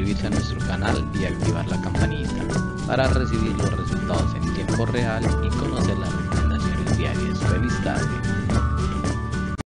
suscribirse a nuestro canal y activar la campanita para recibir los resultados en tiempo real y conocer las